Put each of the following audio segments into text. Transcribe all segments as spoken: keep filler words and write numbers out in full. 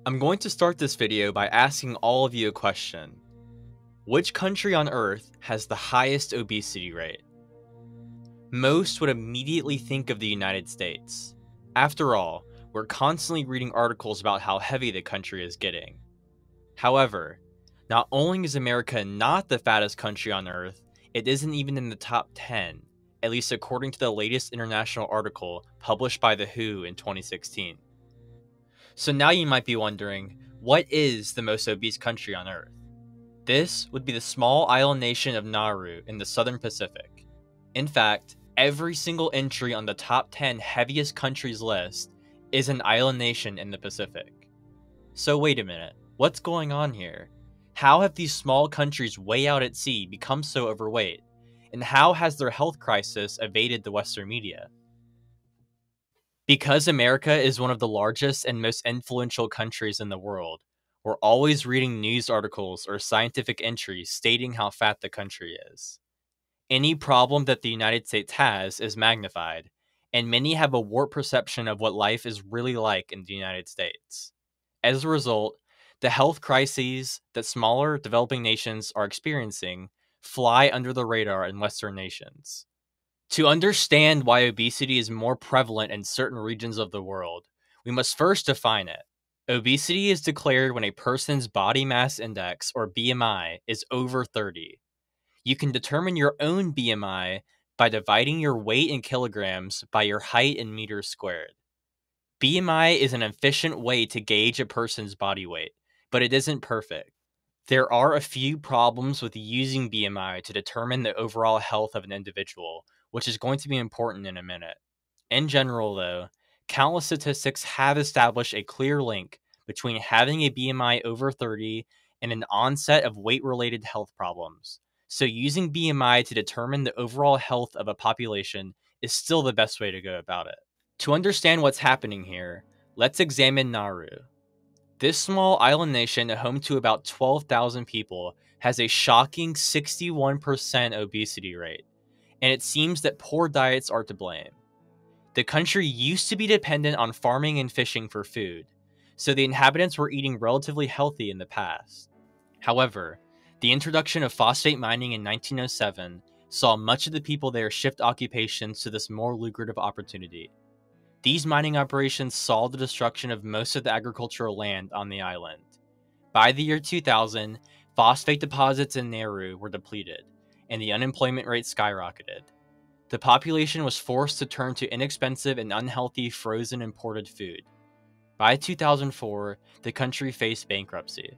I'm going to start this video by asking all of you a question. Which country on Earth has the highest obesity rate? Most would immediately think of the United States. After all, we're constantly reading articles about how heavy the country is getting. However, not only is America not the fattest country on Earth, it isn't even in the top ten, at least according to the latest international article published by The W H O in twenty sixteen. So now you might be wondering, what is the most obese country on Earth? This would be the small island nation of Nauru in the southern Pacific. In fact, every single entry on the top ten heaviest countries list is an island nation in the Pacific. So wait a minute, what's going on here? How have these small countries way out at sea become so overweight? And how has their health crisis evaded the Western media? Because America is one of the largest and most influential countries in the world, we're always reading news articles or scientific entries stating how fat the country is. Any problem that the United States has is magnified, and many have a warped perception of what life is really like in the United States. As a result, the health crises that smaller developing nations are experiencing fly under the radar in Western nations. To understand why obesity is more prevalent in certain regions of the world, we must first define it. Obesity is declared when a person's body mass index, or B M I, is over thirty. You can determine your own B M I by dividing your weight in kilograms by your height in meters squared. B M I is an efficient way to gauge a person's body weight, but it isn't perfect. There are a few problems with using B M I to determine the overall health of an individual, which is going to be important in a minute. In general, though, countless statistics have established a clear link between having a B M I over thirty and an onset of weight-related health problems. So using B M I to determine the overall health of a population is still the best way to go about it. To understand what's happening here, let's examine Nauru. This small island nation, home to about twelve thousand people, has a shocking sixty-one percent obesity rate, and it seems that poor diets are to blame. The country used to be dependent on farming and fishing for food, so the inhabitants were eating relatively healthy in the past. However, the introduction of phosphate mining in nineteen oh seven saw much of the people there shift occupations to this more lucrative opportunity. These mining operations saw the destruction of most of the agricultural land on the island. By the year two thousand, phosphate deposits in Nauru were depleted, and the unemployment rate skyrocketed. The population was forced to turn to inexpensive and unhealthy frozen imported food. By two thousand four, the country faced bankruptcy.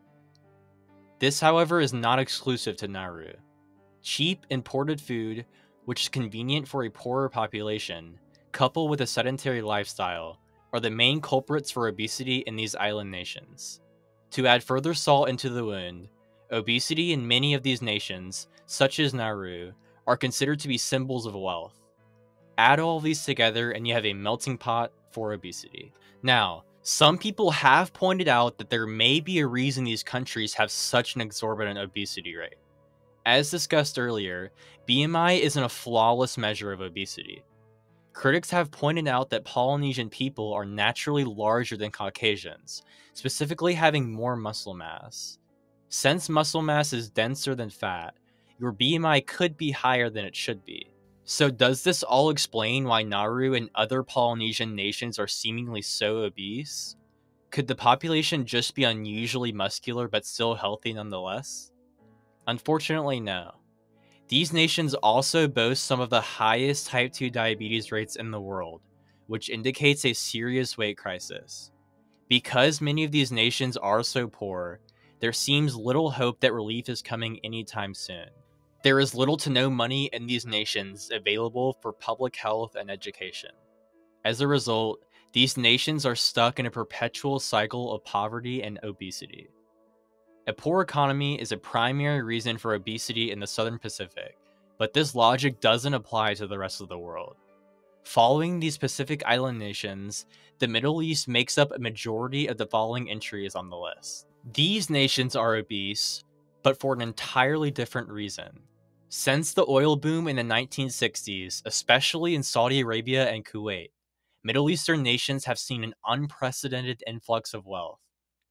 This, however, is not exclusive to Nauru. Cheap imported food, which is convenient for a poorer population, coupled with a sedentary lifestyle, are the main culprits for obesity in these island nations. To add further salt into the wound, obesity in many of these nations, such as Nauru, are considered to be symbols of wealth. Add all of these together and you have a melting pot for obesity. Now, some people have pointed out that there may be a reason these countries have such an exorbitant obesity rate. As discussed earlier, B M I isn't a flawless measure of obesity. Critics have pointed out that Polynesian people are naturally larger than Caucasians, specifically having more muscle mass. Since muscle mass is denser than fat, your B M I could be higher than it should be. So does this all explain why Nauru and other Polynesian nations are seemingly so obese? Could the population just be unusually muscular but still healthy nonetheless? Unfortunately, no. These nations also boast some of the highest type two diabetes rates in the world, which indicates a serious weight crisis. Because many of these nations are so poor, there seems little hope that relief is coming anytime soon. There is little to no money in these nations available for public health and education. As a result, these nations are stuck in a perpetual cycle of poverty and obesity. A poor economy is a primary reason for obesity in the Southern Pacific, but this logic doesn't apply to the rest of the world. Following these Pacific island nations, the Middle East makes up a majority of the following entries on the list. These nations are obese, but for an entirely different reason. Since the oil boom in the nineteen sixties, especially in Saudi Arabia and Kuwait, Middle Eastern nations have seen an unprecedented influx of wealth.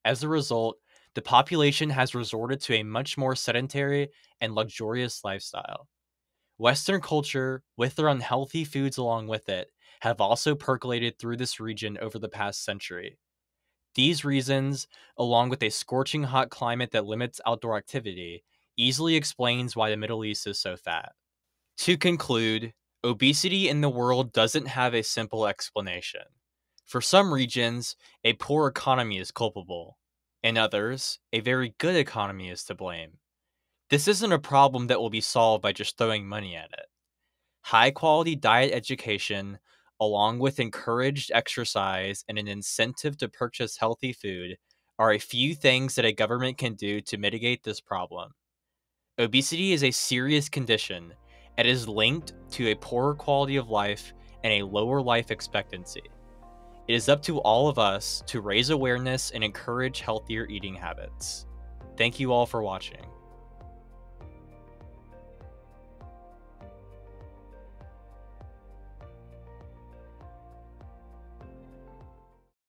As a result, the population has resorted to a much more sedentary and luxurious lifestyle. Western culture, with their unhealthy foods along with it, have also percolated through this region over the past century. These reasons, along with a scorching hot climate that limits outdoor activity, easily explains why the Middle East is so fat. To conclude, obesity in the world doesn't have a simple explanation. For some regions, a poor economy is culpable. In others, a very good economy is to blame. This isn't a problem that will be solved by just throwing money at it. High quality diet education, along with encouraged exercise and an incentive to purchase healthy food, are a few things that a government can do to mitigate this problem. Obesity is a serious condition and is linked to a poorer quality of life and a lower life expectancy. It is up to all of us to raise awareness and encourage healthier eating habits. Thank you all for watching.